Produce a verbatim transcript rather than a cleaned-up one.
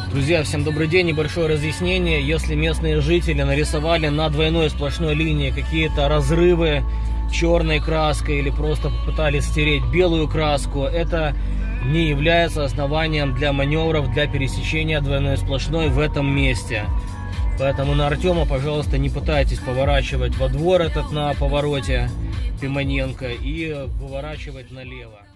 Друзья, всем добрый день. Небольшое разъяснение. Если местные жители нарисовали на двойной сплошной линии какие-то разрывы черной краской или просто попытались стереть белую краску, это не является основанием для маневров для пересечения двойной сплошной в этом месте. Поэтому на Артема, пожалуйста, не пытайтесь поворачивать во двор этот на повороте Пимоненко и выворачивать налево.